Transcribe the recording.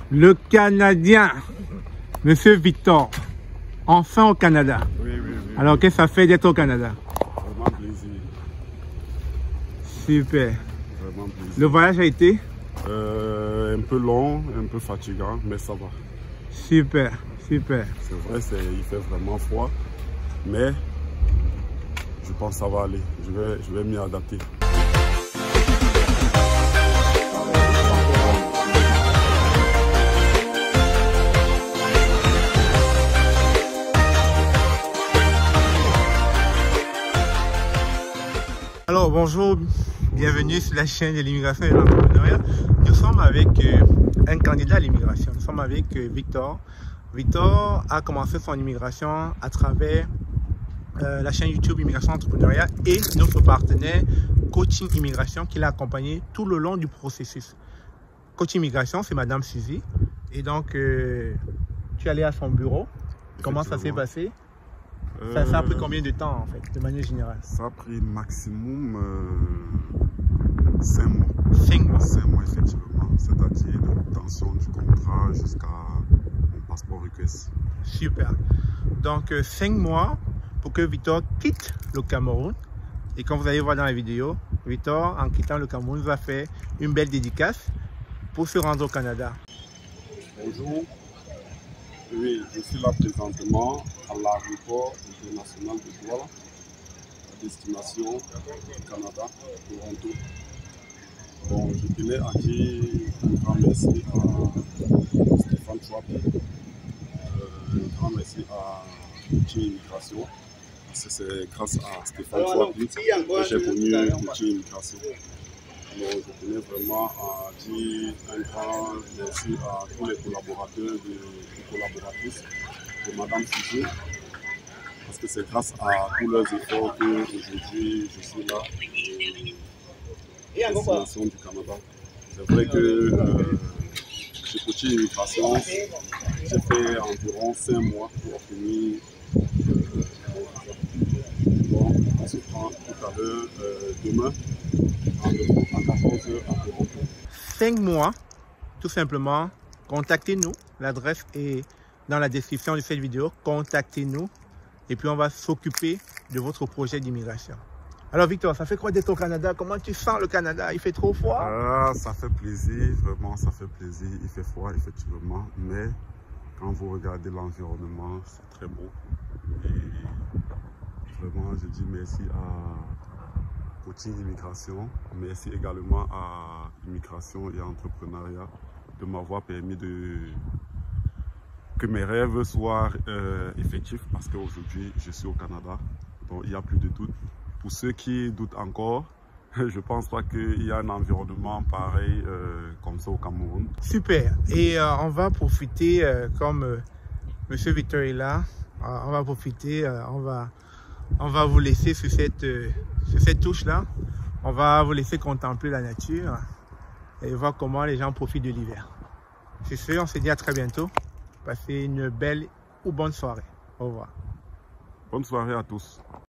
Le Canadien, Monsieur Victor, enfin au Canada. Oui. Alors, qu'est-ce que ça fait d'être au Canada? Vraiment plaisir. Super. Vraiment plaisir. Le voyage a été? Un peu long, un peu fatigant, mais ça va. Super. C'est vrai, il fait vraiment froid, mais je pense que ça va aller. Je vais m'y adapter. Alors bonjour, bienvenue sur la chaîne de l'immigration et de l'entrepreneuriat. Nous sommes avec un candidat à l'immigration, nous sommes avec Victor. Victor a commencé son immigration à travers la chaîne YouTube Immigration Entrepreneuriat et notre partenaire Coaching Immigration qui l'a accompagné tout le long du processus. Coaching Immigration, c'est Madame Suzy. Et donc, tu es allé à son bureau. Comment ça s'est passé? Ça a pris combien de temps en fait, de manière générale? Ça a pris maximum 5 mois. 5 mois. 5 mois effectivement, c'est-à-dire de l'obtention du contrat jusqu'à mon passeport request. Super. Donc 5 mois pour que Victor quitte le Cameroun. Et comme vous allez voir dans la vidéo, Victor, en quittant le Cameroun, va faire une belle dédicace pour se rendre au Canada. Bonjour. Oui, je suis là présentement à l'aéroport international de Douala, à destination du Canada, Toronto. Bon, je tenais à dire un grand merci à Stéphane Chouapi, un grand merci à Coaching Immigration, parce que c'est grâce à Stéphane Chouapi que j'ai connu Coaching Immigration. Donc, je tenais vraiment à dire un grand merci à tous les collaborateurs et collaboratrices de Madame Suzy, parce que c'est grâce à tous leurs efforts qu'aujourd'hui je suis là à destination du Canada. C'est vrai que chez Coaching Immigration, j'ai fait environ 5 mois pour obtenir bon, on se prend tout à l'heure, demain, à 14h à Toronto. 5 mois, tout simplement, contactez-nous. L'adresse est dans la description de cette vidéo. Contactez-nous et puis on va s'occuper de votre projet d'immigration. Alors Victor, ça fait quoi d'être au Canada? Comment tu sens le Canada? Il fait trop froid? Ça fait plaisir, vraiment ça fait plaisir. Il fait froid effectivement, mais quand vous regardez l'environnement, c'est très beau. Et vraiment, je dis merci à Coaching Immigration, merci également à Immigration et Entrepreneuriat de m'avoir permis que mes rêves soient effectifs, parce qu'aujourd'hui je suis au Canada, donc il n'y a plus de doute. Pour ceux qui doutent encore, je pense pas qu'il y a un environnement pareil comme ça au Cameroun. Super. Et on va profiter, comme Monsieur Victor est là, on va profiter, on va vous laisser sur cette touche-là. On va vous laisser contempler la nature et voir comment les gens profitent de l'hiver. C'est sûr, on se dit à très bientôt. Passez une belle ou bonne soirée. Au revoir. Bonne soirée à tous.